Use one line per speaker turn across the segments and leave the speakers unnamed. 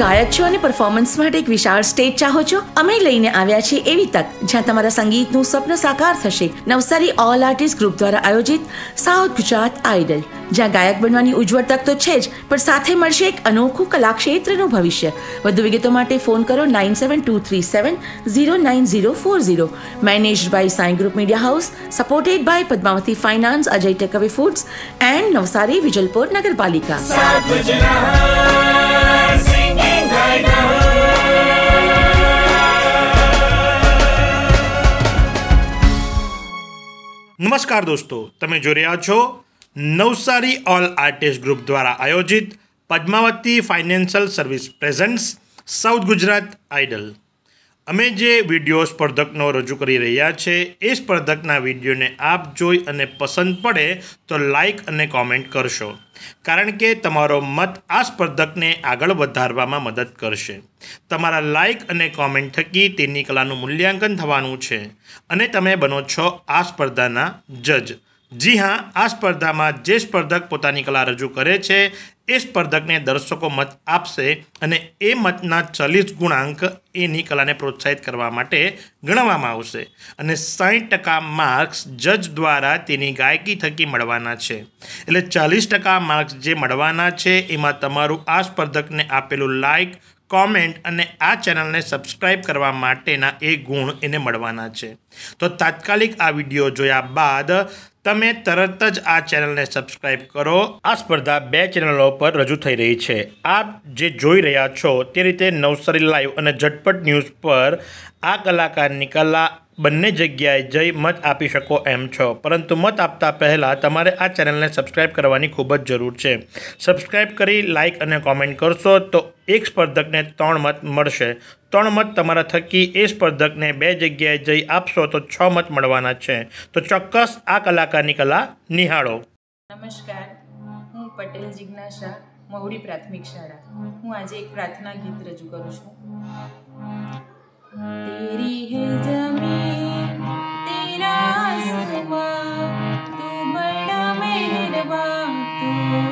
गायक छो અને પરફોર્મન્સ માટે એક વિશાળ સ્ટેજ ચાહો છો? અમે લઈને આવ્યા છીએ એવી તક જ્યાં તમારા સંગીતનું સ્વપ્ન સાકાર થશે। નવસારી ઓલ આર્ટિસ્ટ ગ્રુપ દ્વારા આયોજિત સાઉથ ગુજરાત આઇડલ, જ્યાં ગાયક બનવાની ઉજ્જવળ તક તો છે જ, પણ સાથે મળશે એક અનોખું કલાક્ષેત્રનું ભવિષ્ય। વધુ વિગતો માટે ફોન કરો 9723709040। Managed by Sai group media house, supported by Padmavati finance, Ajay takeaway foods and Navsari Vijalpur નગરપાલિકા।
नमस्कार दोस्तों, तमे जो रह्या छो नवसारी ऑल आर्टिस्ट ग्रुप द्वारा आयोजित Padmavati financial service presents south Gujarat idol. अमे जे विडियो स्पर्धकनो रजू करी रह्या छे ए स्पर्धकना विडियोने आप जोई अने पसंद पड़े तो लाइक अने कॉमेंट करशो, कारण के तमारो मत आ स्पर्धकने आगळ वधारवामां मदद करशे। तमारा लाइक अने कॉमेंट थकी तेनी कलानुं मूल्यांकन थवानुं छे अने तमे बनो छो आ स्पर्धाना जज। जी हाँ, आ स्पर्धा में जे स्पर्धक पोतानी कला रजू करे छे ए स्पर्धक ने दर्शकों मत आपसे अने ए मतना 40 गुणांक एनी कला ने प्रोत्साहित करवा माटे गणवामां आवशे अने 60% मार्क्स जज द्वारा तेनी गायकी थकी मळवाना छे। एटले 40% मार्क्स जे मळवाना छे एमां तमारुं आ स्पर्धक ने आपेलुं लाइक, कॉमेंट अने आ चैनल ने सब्सक्राइब करवा माटेना ए गुण एने मळवाना छे। तो तात्कालिक आ विडियो जोया बाद तमे तरत ज आ चैनल ने सब्सक्राइब करो। आ स्पर्धा 2 चैनलों पर रजू थई रही है। आप जे जोई रह्या छो ते रीते नवसारी लाइव अने झटपट न्यूज़ पर आ कलाकारनी कला बंने जग्याए जई मत आपी शको एम छो, परंतु मत आपता पहला तमारे आ चैनल ने सब्सक्राइब करवानी खूब ज जरूर है। सब्सक्राइब करी लाइक अने कॉमेंट करशो तो एक स्पर्धक ने 3 मत मळशे। 3 मत तमारा थकी ए स्पर्धक ने 2 जग्याए जई आपशो तो 6 मत मळवाना छे। तो चौक्कस आ कलाकारनी कला निहाळो।
नमस्कार, हूँ पटेल जिज्ञासा, महुड़ी प्राथमिक शाळा। हूँ आज एक प्रार्थना गीत रजू करूँ छूं। तेरी है ज़मीन, तेरा आसमां, तू बड़ा मेहरबान, तू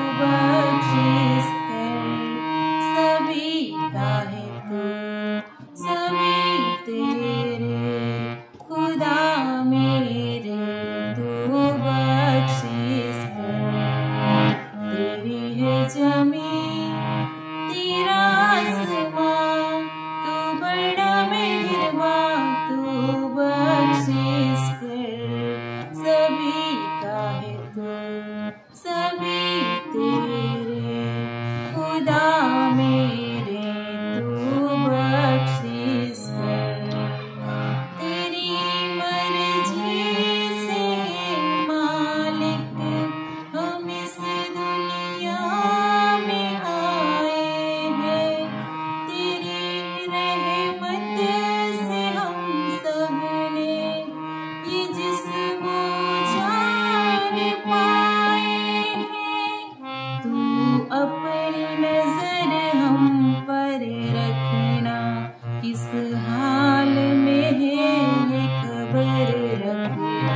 बख्शिश कर, सभी का है तू, सभी तेरे, खुदा मेरे, तू बख्शिश कर। तेरी है ज़मीन, तेरा आसमां, तू बड़ा मेहरबान, तू बख्शिश कर, सभी का है तू, सभी तेरे, खुदा मेरे, तू बख्शिश कर। तेरी मर्जी से मालिक हम इस दुनिया में आए हैं, तेरी रहमत से हम सब ने ये जिस्म जान पाए हैं। तू अपनी नजर हम पर रखना, किस हाल में है ये खबर रखना।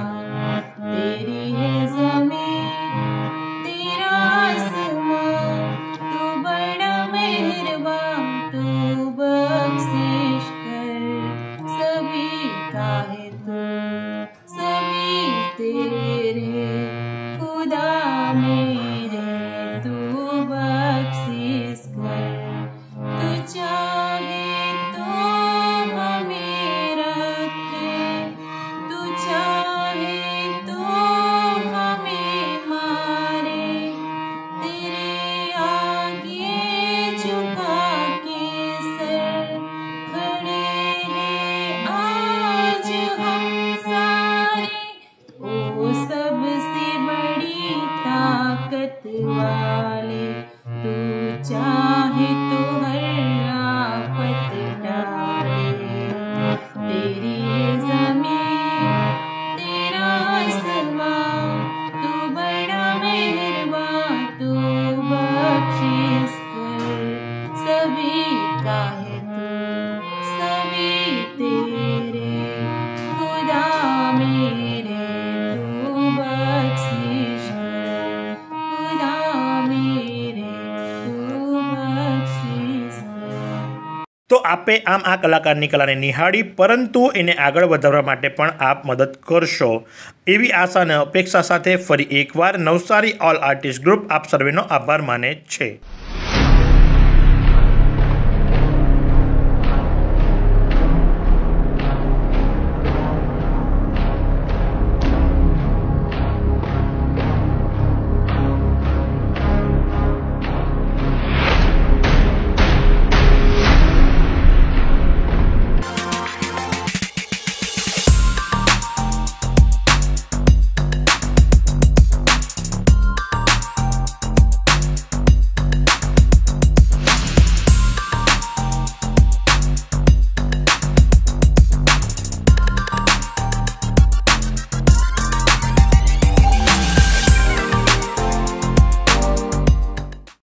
तेरी है ज़मीन, तेरा आसमां, तू बड़ा मेहरबान, तू बख्शिश कर, सभी का है तू, सभी तेरे, खुदा मेरे, तू बख्शिश कर। तू चाहे तो हमें रखे, तू चाहे तो हमें मारे, तेरे आगे झुका के सर खड़े हैं आज हम सारे। ओ सबसे बड़ी ताकत वाले, तू चाहे तो हर आफत डाले। तेरी ज़मीन, तेरा आसमां, तू बड़ा मेहरबान, तू बख्शिश कर, सभी का है तू, सभी तेरे, खुदा मेरे, तू बख्शिश कर, खुदा मेरे।
તો આપે આમ આ કલાકારની કલાને નિહાળી પરંતુ એને આગળ વધારવા માટે પણ આપ મદદ કરશો એવી આશા અને અપેક્ષા સાથે ફરી એકવાર નવસારી ઓલ આર્ટિસ્ટ ગ્રુપ આપ સર્વેનો આભાર માને છે।